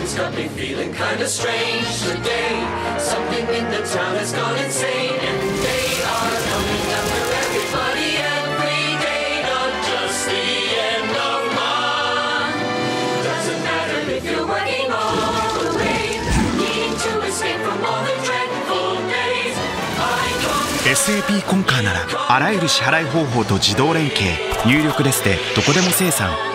It's got me feeling kinda strange today. Something in the town has gone insane, and they are coming after everybody every day, not just the end of month. Doesn't matter if you're working all the way, needing to escape from all the dreadful days. SAP コンカーならあらゆる支払い方法と自動連携、入力ですでどこでも生産